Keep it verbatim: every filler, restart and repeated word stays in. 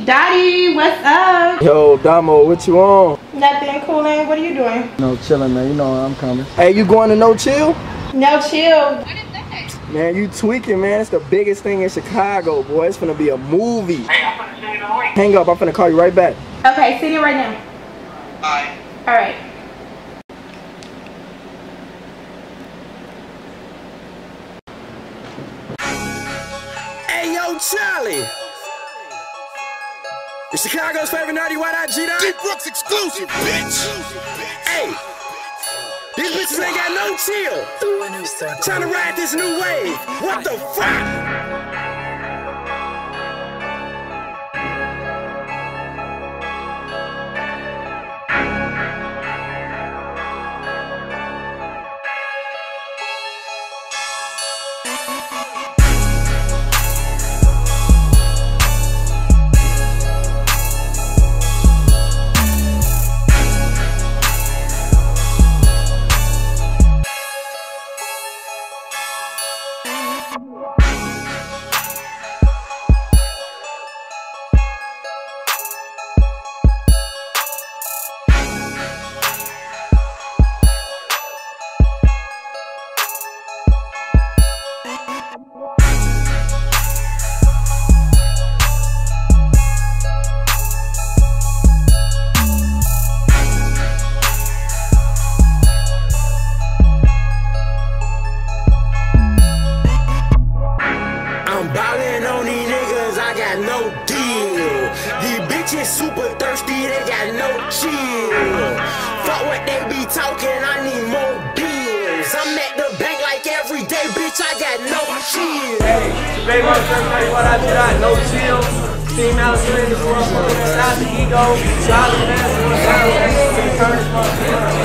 Daddy, what's up? Yo, Damo, what you on? Nothing, cooling. What are you doing? No chilling, man. You know I'm coming. Hey, you going to No Chill? No Chill. What is that? Man, you tweaking, man. It's the biggest thing in Chicago, boy. It's finna be a movie. Hey, I'm finna send you the link. Hang up. I'm finna call you right back. Okay, send it right now. Bye. All right. Hey, yo, Cholly. It's Chicago's favorite nerdy white I G dog. D Brooks exclusive, bitch. Hey, these bitches ain't got no chill. Trying to ride this new wave. What the fuck? No deal. These bitches super thirsty, they got no chill. Fuck what they be talking, I need more bills. I'm at the bank like every day, bitch, I got no chill. Hey, baby, what I did, I no chill. Females in this motherfucker, stop the ego. Solid man,